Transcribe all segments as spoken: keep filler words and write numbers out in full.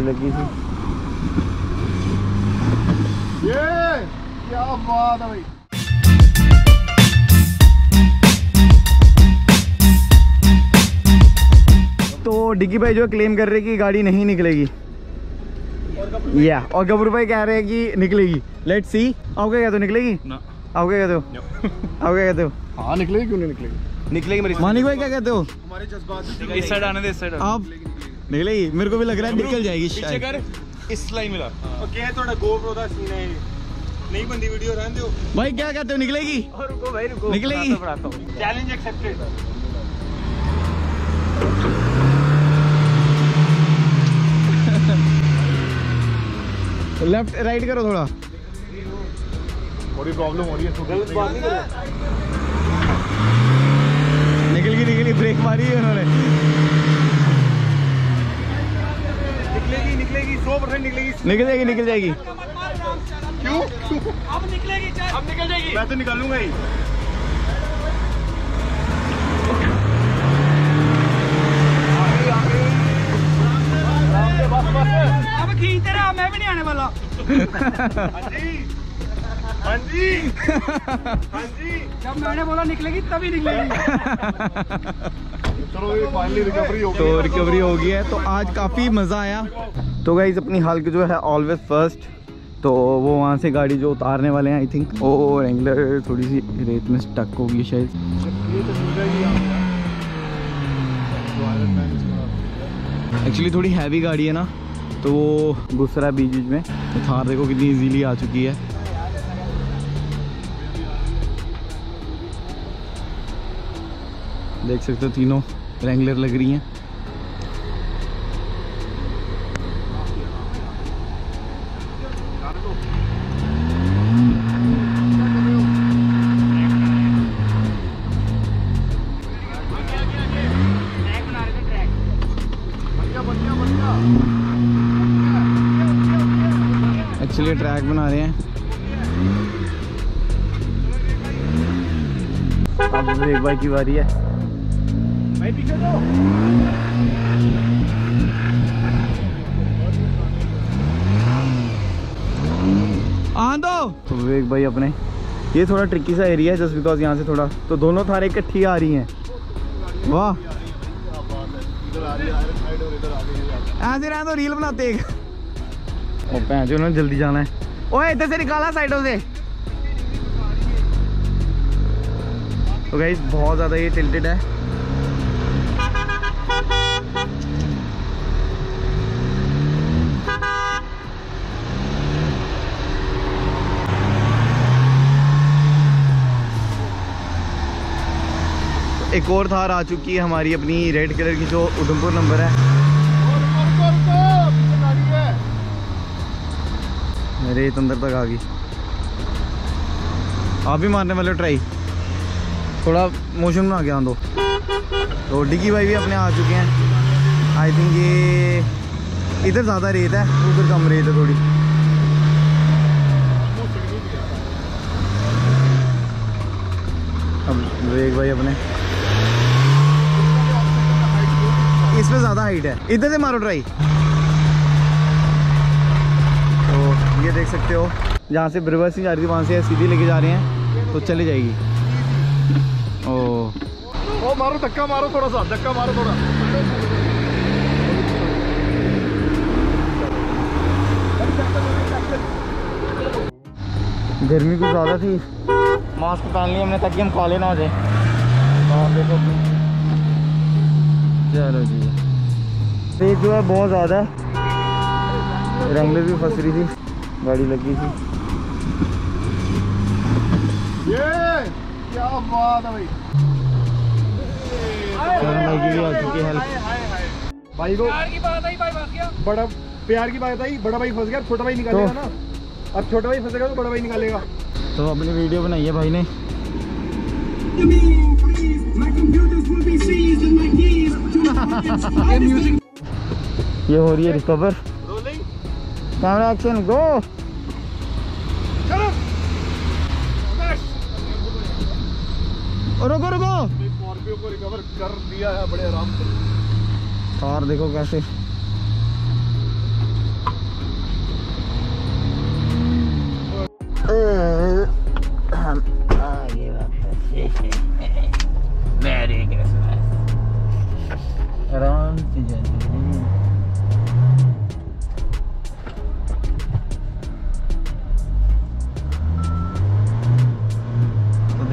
गाड़ी लगी थी। ये क्या बात है भाई। तो डिग्गी भाई जो क्लेम कर रहे हैं कि गाड़ी नहीं निकलेगी, या और गबरू भाई कह रहे हैं कि निकलेगी। Let's see. आप क्या कहते हो, निकलेगी? ना। आप क्या कहते हो? आप क्या कहते हो? हाँ निकलेगी, क्यों नहीं निकलेगी? निकलेगी मेरी। मानिक भाई क्या कहते हो? हमारे जज्बात इस साइड आने दे, इस साइड आप निकलेगी? मेरे को भी लग रहा है निकल जाएगी शायद। कर इस लाइन मिला। ओके थोड़ा गोप्रो दा सीन है, नहीं बंदी वीडियो रहने दो। भाई क्या कहते हो, निकलेगी? रुको भाई रुको, निकलेगी? Challenge accepted. लेफ्ट राइट करो थोड़ा। थोड़ी प्रॉब्लम हो रही है। निकल गई निकली, ब्रेक मारी है उन्होंने। निकलेगी निकलेगी सौ परसेंट निकलेगी। निकल जाएगी निकल जाएगी। क्यों? अब निकलेगी, अब निकल जाएगी। मैं तो निकालूंगा ही। अब खींचते रहा, मैं भी नहीं आने वाला। हाँ जी हाँ जी हाँ जी। जब मैंने बोला निकलेगी तभी निकलेगी। चलो ये फाइनली रिकवरी हो गई। तो रिकवरी हो गई है। तो आज काफ़ी मज़ा आया। तो गाइस अपनी हाल के जो है ऑलवेज फर्स्ट, तो वो वहाँ से गाड़ी जो उतारने वाले हैं आई थिंक। ओ रेंगलर थोड़ी सी रेत में स्टक होगी शायद। एक्चुअली थोड़ी हैवी गाड़ी है ना, तो वो घुस रहा है बीच बीच में। तो थार देखो कितनी इजीली आ चुकी है। देख सकते हो तीनों रेंगलर लग रही हैं। एक्चुअली ट्रैक बना रहे हैं। अब एक बाइक की बारी है। भाई पीछे दो। आ दो। तो विवेक भाई अपने, ये थोड़ा ट्रिकी सा एरिया है जस्ट बिकॉज यहाँ से थोड़ा, तो दोनों थारे इकट्ठी आ रही हैं। वाह ऐसे रहे तो रील बनाते एक। ओ भैन जो उन्होंने जल्दी जाना है। ओए इधर से निकाला साइडों से। तो गाइस बहुत ज़्यादा ये टिल्टेड है। एक और थार आ चुकी है हमारी अपनी रेड कलर की, जो उधमपुर नंबर है। रेत अंदर तक आ गई। आप भी मारने वाले हो ट्राई? थोड़ा मोशन में आ गया दो। तो डिग्गी भाई भी अपने आ चुके हैं। आई थिंक ये इधर ज़्यादा रेत है, उधर कम रेत है थोड़ी। अब विवेक भाई अपने, इसमें ज़्यादा हाइट है। इधर से मारो ट्राई। तो ये देख सकते हो जहाँ से रिवर्स ही जा रही थी वहाँ से सीधी लेके जा रहे हैं, तो चली जाएगी। ओ ओ मारो धक्का मारो, थोड़ा सा धक्का मारो थोड़ा। गर्मी कुछ ज़्यादा थी, मास्क पहन लिया हमने ताकि हम काले ना हो जाए। देखो चलो जी, तेज जो है बहुत ज़्यादा है। रेंगलर भी फंस रही थी, गाड़ी लगी थी। ये क्या बात है भाई। भाई की भी आ चुकी है हेल्प। भाई को प्यार की बात आई, भाई फंस गया। बड़ा प्यार की बात आई, बड़ा भाई फंस गया, छोटा भाई निकालेगा ना। अब छोटा भाई फंसेगा तो बड़ा भाई निकालेगा। तो अपनी वीडियो बनाई है भाई ने। ये म्यूजिक ये हो रही है रिकवर। कैमरा एक्शन गो। चलो रुको रुको। स्कॉर्पियो को रिकवर कर दिया है बड़े आराम से। कार देखो कैसे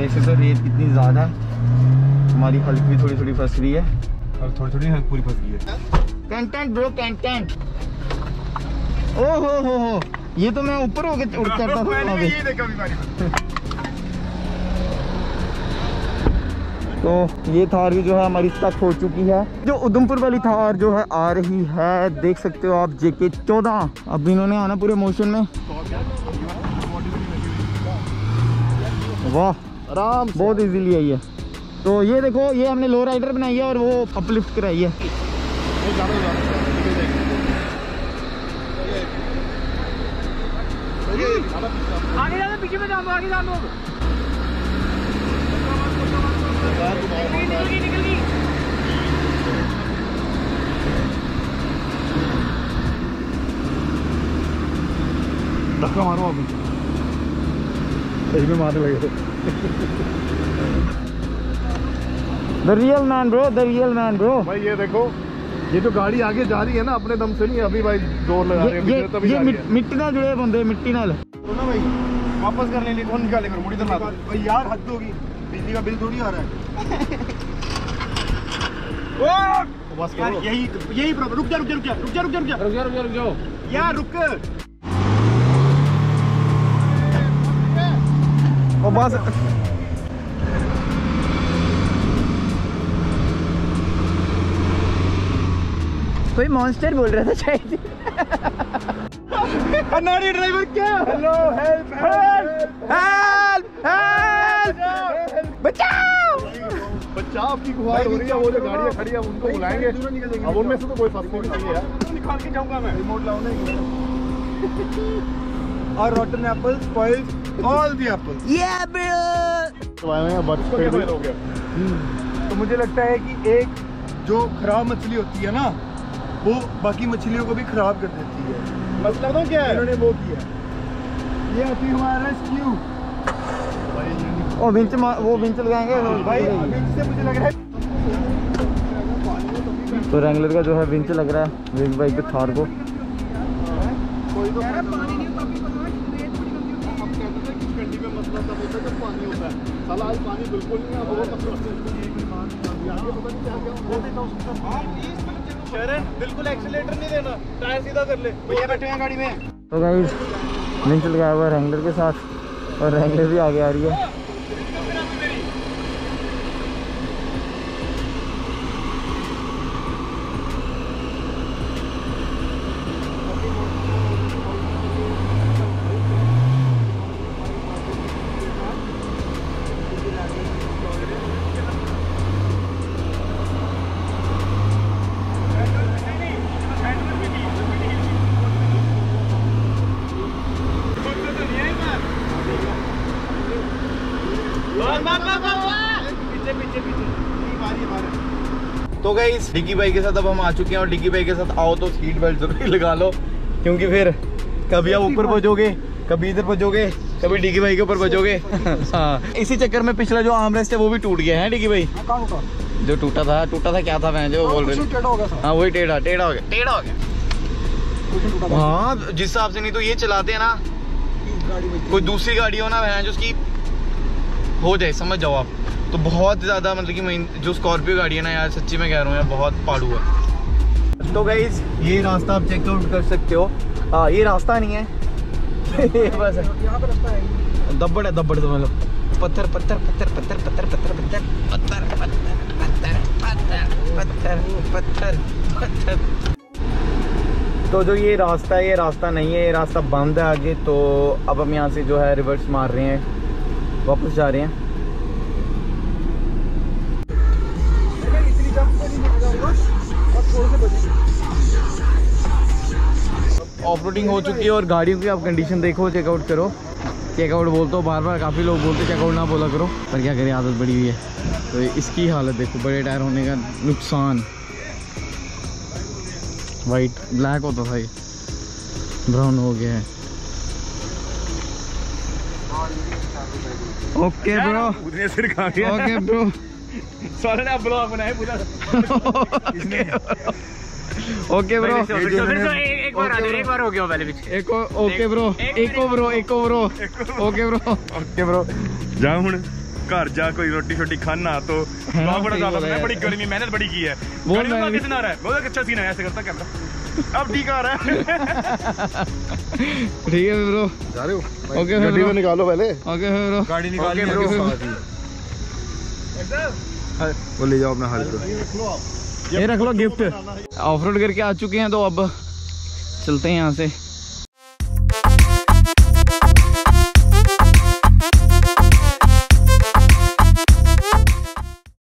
देख सकते हो रेत कितनी ज़्यादा है, हमारी हल्क भी थोड़ी थोड़ी फंस रही है और थोड़ी थोड़ी हल्क पूरी फंस गई है। Content bro content. ओ हो हो हो, ये तो मैं ऊपर होके उड़ करता था वहाँ पे। ये देखा बीमारी तो ये थार भी जो है हमारी स्टक हो चुकी है। जो उधमपुर वाली थार जो है आ रही है, देख सकते हो आप, जेके चौदह। अब इन्होंने आना पूरे मोशन में। वाह आराम बहुत इजीली आई है। तो ये देखो, ये हमने लो राइडर बनाई है और वो अपलिफ्ट कराई है। आगे जाओ, पीछे में जाओ, आगे जाओ लोग। निकल गई, निकल गई। धक्का मारो अभी, सही में मारने लगे। The real man bro, the real man bro. भाई ये देखो, ये जो गाड़ी आगे जा रही है ना, अपने दम से नहीं, अभी भाई जोर लगा रहे हैं, ये, तभी ये जा रही मिट, है। मिट्टी ना जुड़े बंदे, मिट्टी नाल। तो ना भाई वापस करने लिए कौन निकाले फिर मुड़ी तो ना भाई यार, हद होगी, बिजली का बिल थोड़ी आ रहा है। ओ बस यार, यही यही प्रॉब्लम। रुक जा रुक जा रुक जा रुक जा रुक जा रुक जा रुक जा रुक जा रुक जाओ यार, रुक। ओ बस कोई मॉन्स्टर बोल रहा था शायद। अनाड़ी ड्राइवर क्या? Hello, help help help help, बचाओ बचाओ की गुहार हो रही है। वो जो गाड़ियां खड़ी है उनको बुलाएंगे, अब उनमें से तो कोई फंसने नहीं चाहिए यार। निकाल के जाऊंगा मैं, रिमोट लाओ ना। और rotten apple spoiled all the apples. या ब्रो, तो आए हैं बर्फ पे भी हो गया। तो मुझे लगता है कि एक जो खराब मछली होती है ना, वो बाकी मछलियों को भी खराब कर देती है। मतलब तो क्या है, इन्होंने वो किया। ये अभी हमारा रेस्क्यू ओ विंच, वो विंच लगाएंगे भाई। अभी से मुझे लग रहा है तो रैंगलर का जो है विंच लग रहा है वेग बाइक के थार को। कोई तो पानी नहीं होता, अभी पता है हम कहते थे कि कंडी में मसला तब होता है जब पानी होता है। साला आज पानी बिल्कुल नहीं है, बहुत शरण बिल्कुल एक्सीलेटर नहीं देना, टायर सीधा कर ले। भैया बैठे हैं गाड़ी में। तो गाइस विंच लगाया हुआ है रैंगलर के साथ, और रैंगलर भी आगे आ रही है। तो गाइस डिग्गी भाई के साथ अब हम आ चुके हैं, और डिग्गी भाई के साथ आओ तो सीट बेल्ट जरूर लगा लो, क्योंकि फिर कभी आप ऊपर पहुंचोगे, कभी इधर पहुंचोगे, कभी डिग्गी भाई के ऊपर पहुंचोगे। हाँ, इसी चक्कर में पिछला जो आर्मरेस्ट है वो भी टूट गया है डिग्गी भाई। जो टूटा था टूटा था क्या था मैं जो बोल रहे थे। हाँ वही टेढ़ा टेढ़ा हो गया, टेढ़ा हो गया। हाँ जिस हिसाब से नहीं तो ये चलाते हैं ना, कोई दूसरी गाड़ी हो ना वह जो उसकी हो जाए, समझ जाओ आप, तो बहुत ज़्यादा मतलब कि मैं जो स्कॉर्पियो गाड़ी है ना यार, सच्ची में कह रहा हूँ यार, बहुत पाड़ू है। तो गाइस ये रास्ता आप चेकआउट कर सकते हो। हाँ ये रास्ता नहीं है, ये बस यहाँ पे रास्ता है, दब्बड़ है, दब्बड़ तो मतलब पत्थर पत्थर पत्थर पत्थर पत्थर पत्थर पत्थर पत्थर पत्थर पत्थर पत्थर पत्थर। तो जो ये रास्ता है, ये रास्ता नहीं है, ये रास्ता बंद है आगे। तो अब हम यहाँ से जो है रिवर्स मार रहे हैं, वापस जा रहे हैं। ऑफ रोडिंग हो चुकी है और गाड़ियों की आप कंडीशन देखो, चेकआउट करो। चेकआउट बोलते हो बार बार, काफ़ी लोग बोलते चेकआउट ना बोला करो, पर क्या करें आदत बड़ी हुई है। तो इसकी हालत देखो, बड़े टायर होने का नुकसान। वाइट ब्लैक होता था, ये ब्राउन हो गया है। ओके ब्रो, ओके ब्रो, सारे ने ब्लॉग बनाए पूरा। ओके ब्रो, एक बार आ जाओ, एक बार हो गया पहले पीछे। एक ओके ब्रो, एको ब्रो, एको bro, okay bro, okay bro. जा हुण घर जा कोई रोटी शोटी खाना तो ब्लॉग बड़ा ज्यादा है, बड़ी गर्मी मेहनत बड़ी की है। गाड़ी में कितना आ रहा है, बहुत अच्छा सीन है, ऐसे करता कैमरा अब ठीक आ रहा है। ठीक है ब्रो, जा रहे हो? ओके गाड़ी को निकालो पहले, ओके ब्रो, गाड़ी निकालिए ब्रो। वो ले जाओ अपना हाल को, ये रख लो गिफ्ट। ऑफ रोड करके आ चुके हैं तो अब चलते हैं यहाँ से।